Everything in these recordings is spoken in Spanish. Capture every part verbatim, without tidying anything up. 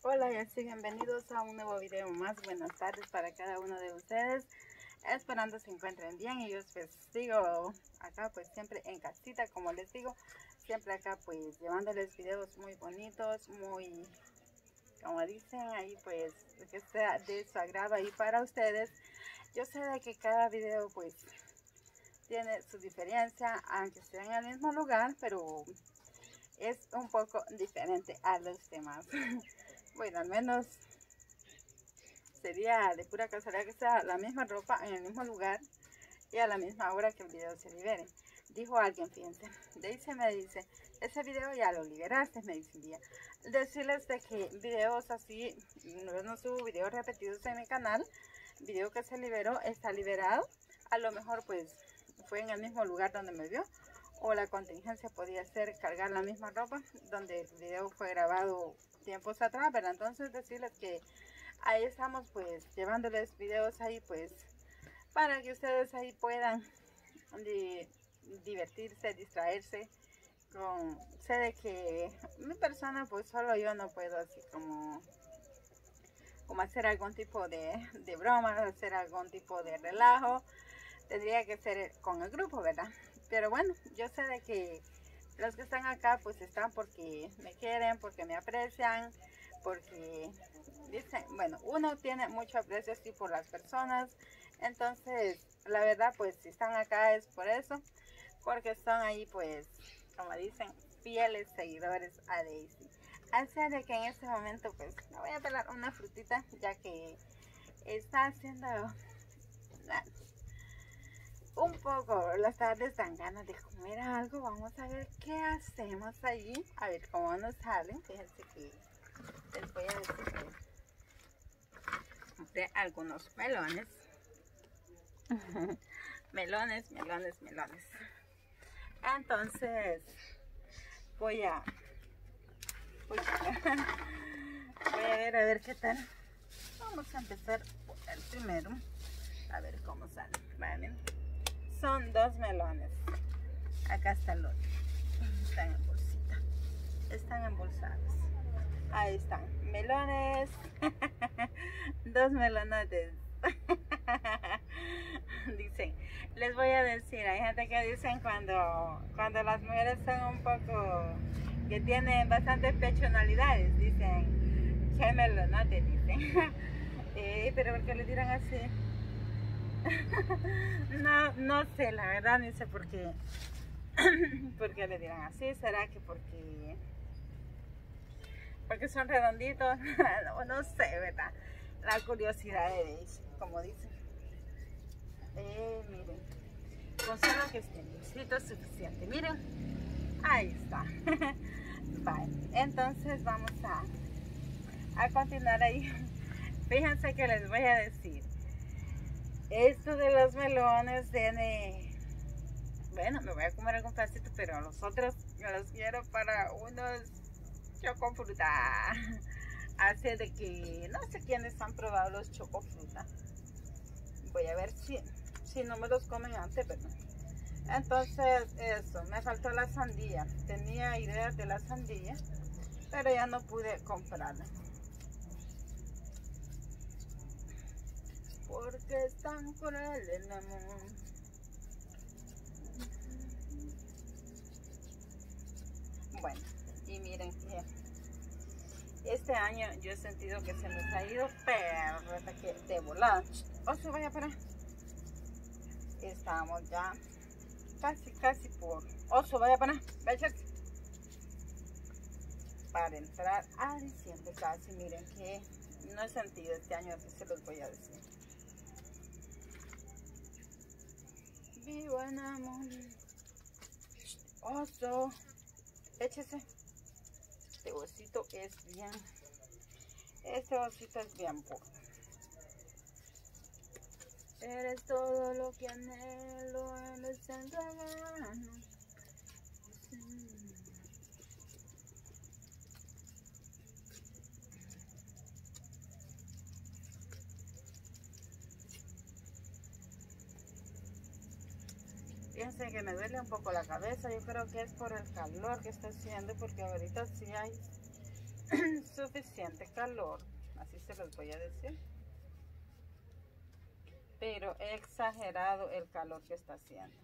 Hola y así bienvenidos a un nuevo video más. Buenas tardes para cada uno de ustedes, esperando se encuentren bien. Y yo pues sigo acá pues siempre en casita, como les digo, siempre acá pues llevándoles videos muy bonitos, muy como dicen ahí, pues que sea de su agrado ahí para ustedes. Yo sé de que cada video pues tiene su diferencia, aunque esté en el mismo lugar, pero es un poco diferente a los demás. Bueno, al menos sería de pura casualidad que sea la misma ropa en el mismo lugar y a la misma hora que el video se libere. Dijo alguien, fíjense, Daisy me dice, ese video ya lo liberaste, me dice un día. Decirles de que videos así, no, no subo videos repetidos en mi canal, video que se liberó está liberado. A lo mejor pues fue en el mismo lugar donde me vio, o la contingencia podía ser cargar la misma ropa donde el video fue grabado tiempos atrás, ¿verdad? Entonces decirles que ahí estamos pues llevándoles videos ahí pues para que ustedes ahí puedan di divertirse, distraerse con, sé de que mi persona pues solo yo no puedo así como como hacer algún tipo de, de broma, hacer algún tipo de relajo, tendría que ser con el grupo, ¿verdad? Pero bueno, yo sé de que los que están acá pues están porque me quieren, porque me aprecian, porque dicen, bueno, uno tiene mucho aprecio así por las personas, entonces la verdad pues si están acá es por eso, porque son ahí pues, como dicen, fieles seguidores a Daisy. Así de que en este momento pues me voy a pelar una frutita, ya que está haciendo un poco las tardes, dan ganas de comer algo. Vamos a ver qué hacemos allí, a ver cómo nos salen. Fíjense que les voy a decir que compré algunos melones. melones, melones, melones. Entonces voy a voy a, voy a ver a ver qué tal. Vamos a empezar por el primero, a ver cómo sale. Vale, son dos melones. Acá está el otro, están en bolsita, están embolsados. Ahí están, melones. Dos melonotes. Dicen, les voy a decir, hay gente que dicen cuando, cuando las mujeres son un poco, que tienen bastantes pechonalidades, dicen, che melonote, dicen. eh, pero ¿por qué le dirán así? no, no sé, la verdad, ni sé por qué. ¿Por qué le dirán así? ¿Será que porque porque son redonditos? no, no sé, ¿verdad? La curiosidad de Daisy, como dicen. Eh, miren, con solo que estén listos es suficiente. Miren, ahí está. Vale, entonces vamos a, a continuar ahí. Fíjense que les voy a decir. Esto de los melones tiene... Bueno, me voy a comer algún pedacito, pero los otros yo los quiero para unos chocofruta. Así de que no sé quiénes han probado los chocofruta. Voy a ver si, si no me los comen antes, ¿verdad? Entonces, eso, me faltó la sandía. Tenía ideas de la sandía, pero ya no pude comprarla. Porque es tan cruel el amor. Bueno, y miren que este año yo he sentido que se nos ha ido, pero que de volada. O se vaya para. Estamos ya casi, casi por. Oso, vaya para. Vaya. Para entrar a diciembre casi. Miren que no he sentido este año, así se los voy a decir. Vivo en amor. Oso. Échese. Este osito es bien. Este osito es bien poco. Eres todo lo que anhelo, eres el regalo. Fíjense que me duele un poco la cabeza, yo creo que es por el calor que está haciendo, porque ahorita sí hay su suficiente calor, así se los voy a decir, pero he exagerado el calor que está haciendo.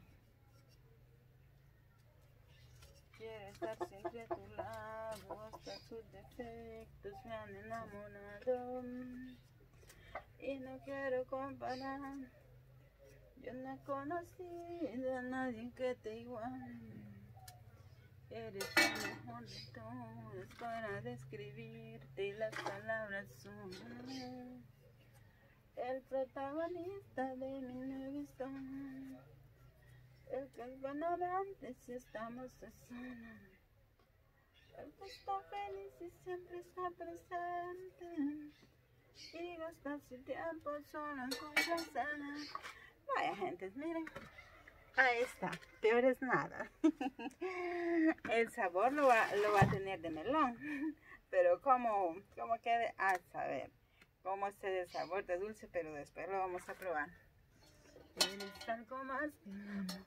Quiero estar siempre a tu lado, hasta tus defectos me han enamorado, y no quiero comparar. Yo no he conocido a nadie que te iguale. Eres el mejor de todos para describirte, y las palabras son el protagonista de mi nueva historia. El que es bueno antes si estamos a solas. El que está feliz y siempre está presente. Y gasta su tiempo solo en complacer. Vaya, gentes, miren. Ahí está, peor es nada. El sabor lo va, lo va a tener de melón. Pero como, como quede a saber. Cómo esté de sabor de dulce, pero después lo vamos a probar. Eres algo más que nada.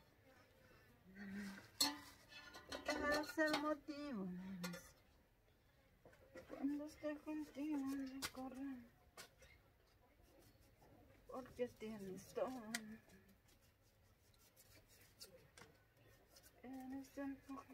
Eres el motivo, cuando esté contigo recorrer, porque tienes todo. Eres el mejor.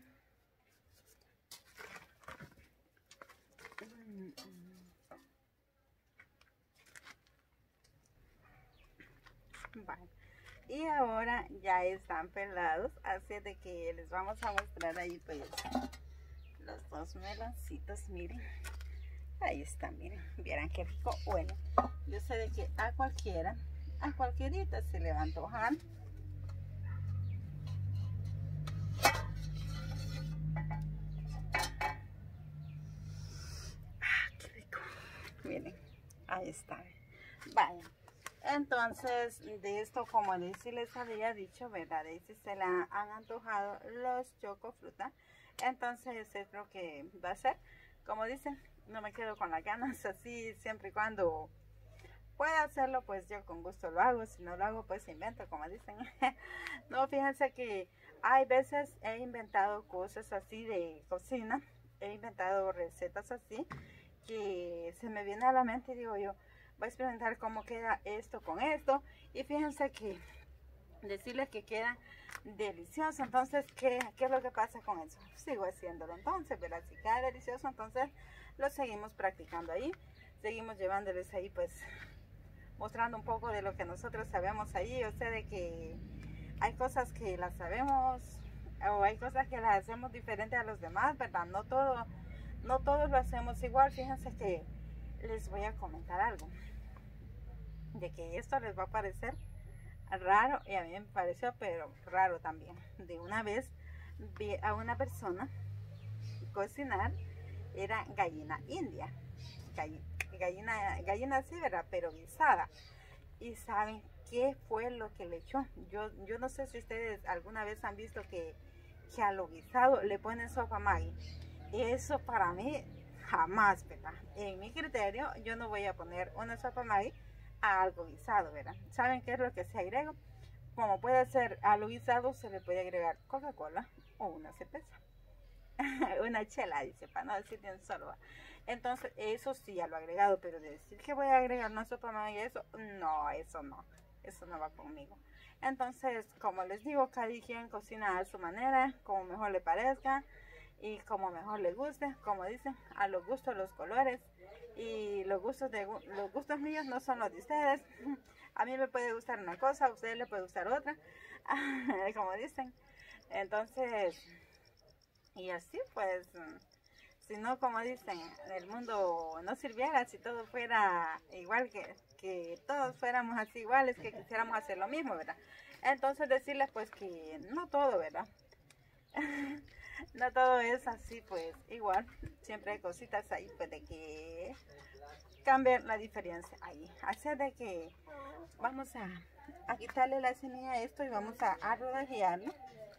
Vale. Y ahora ya están pelados, así de que les vamos a mostrar ahí pues los dos meloncitos, miren. Ahí están, miren, vieran qué rico huele. Yo sé de que a cualquiera, a cualquierita se le va a antojar. Ah, qué rico. Miren, ahí está. Vaya. Entonces, de esto, como Daisy les había dicho, ¿verdad? Daisy se la han antojado los chocofruta. Entonces, es lo que va a ser. Como dicen, no me quedo con las ganas. Así, siempre y cuando pueda hacerlo, pues yo con gusto lo hago. Si no lo hago, pues invento, como dicen. No, fíjense que hay veces he inventado cosas así de cocina. He inventado recetas así que se me viene a la mente y digo yo, voy a experimentar cómo queda esto con esto. Y fíjense que decirles que queda delicioso. Entonces, ¿qué, ¿qué es lo que pasa con eso? Sigo haciéndolo entonces, ¿verdad? Si queda delicioso, entonces lo seguimos practicando ahí. Seguimos llevándoles ahí, pues, mostrando un poco de lo que nosotros sabemos ahí. O sea, de que hay cosas que las sabemos o hay cosas que las hacemos diferente a los demás, ¿verdad? No todo, no todos lo hacemos igual. Fíjense que les voy a comentar algo. De que esto les va a parecer raro y a mí me pareció pero raro también. De una vez vi a una persona cocinar, era gallina india, gallina, gallina así, ¿verdad? Pero guisada. Y saben qué fue lo que le echó. Yo, yo no sé si ustedes alguna vez han visto que, que a lo guisado le ponen sopa Maggi. Eso para mí jamás, ¿verdad? En mi criterio, yo no voy a poner una sopa Maggi a algo guisado, ¿verdad? ¿Saben qué es lo que se agrega? Como puede ser a lo guisado, se le puede agregar Coca-Cola o una cerveza. Una chela, dice, para no decir bien solo. Entonces, eso sí, ya lo he agregado, pero de decir que voy a agregar una sopa Maggi, eso, no, eso no. Eso no va conmigo. Entonces, como les digo, cada quien cocina a su manera, como mejor le parezca. Y como mejor les guste, como dicen, a los gustos los colores. Y los gustos de los gustos míos no son los de ustedes. A mí me puede gustar una cosa, a ustedes les puede gustar otra. Como dicen. Entonces, y así pues, si no, como dicen, el mundo no sirviera, si todo fuera igual, que, que todos fuéramos así iguales, que quisiéramos hacer lo mismo, ¿verdad? Entonces decirles pues que no todo, ¿verdad? No todo es así pues igual, siempre hay cositas ahí pues de que cambian la diferencia ahí. Así de que vamos a, a quitarle la semilla a esto y vamos a, a rodajearlo.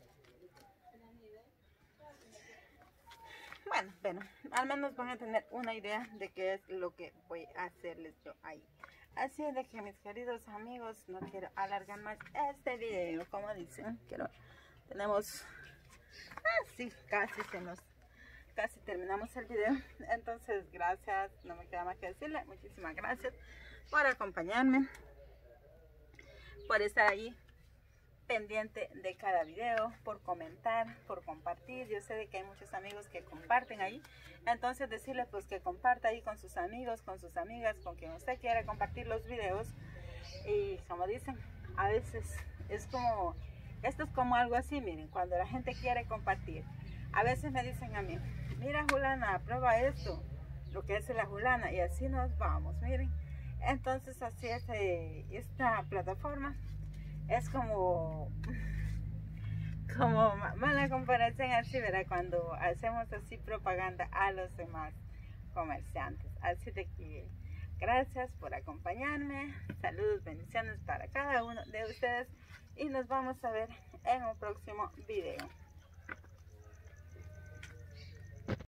Bueno, bueno, al menos van a tener una idea de qué es lo que voy a hacerles yo ahí. Así de que mis queridos amigos, no quiero alargar más este video, como dicen, quiero, tenemos... Ah, sí, casi se nos, casi terminamos el video. Entonces, gracias, no me queda más que decirle, muchísimas gracias por acompañarme, por estar ahí pendiente de cada video, por comentar, por compartir. Yo sé de que hay muchos amigos que comparten ahí, entonces decirles pues que comparta ahí con sus amigos, con sus amigas, con quien usted quiera compartir los videos. Y como dicen, a veces es como, esto es como algo así, miren, cuando la gente quiere compartir, a veces me dicen a mí, mira Julana, prueba esto, lo que hace la Julana, y así nos vamos, miren. Entonces así es eh, esta plataforma. Es como, como mala comparación así, ¿verdad? Cuando hacemos así propaganda a los demás comerciantes. Así de que gracias por acompañarme. Saludos, bendiciones para cada uno de ustedes. Y nos vamos a ver en un próximo video.